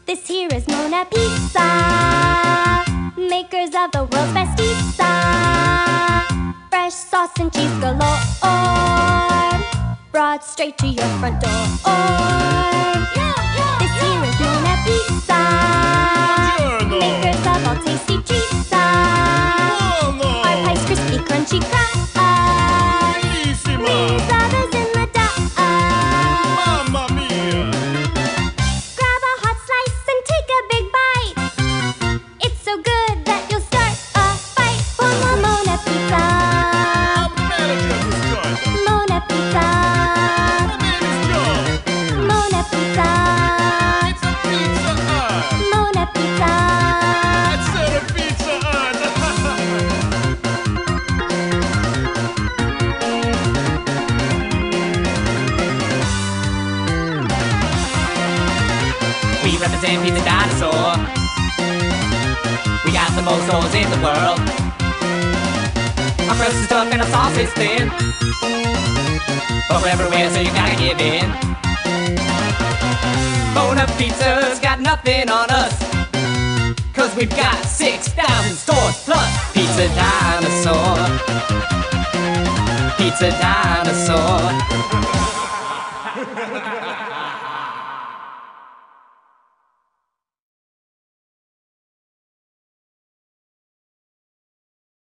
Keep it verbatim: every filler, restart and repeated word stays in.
This here is Mona Pizza, makers of the world's best pizza. Fresh sauce and cheese galore, brought straight to your front door. This here is Mona Pizza, makers of all tasty treats. Our pie's crispy, crunchy crust. Leaves others in the dust. Mamma mia! Grab a hot slice and take a big bite. It's so good that you'll start a fight for the Mona Pizza. I'm the manager of this joint. Mona Pizza. My name is Joe. Mona Pizza. It's a pizza hut. Mona Pizza. I said a pizza hut. We represent Pizza Dinosaur. We got the most holes in the world. Our crust is tough and our sauce is thin, but we're everywhere, so you gotta give in. Mona Pizza's got nothing on us, cause we've got six thousand stores plus. Pizza Dinosaur, Pizza Dinosaur.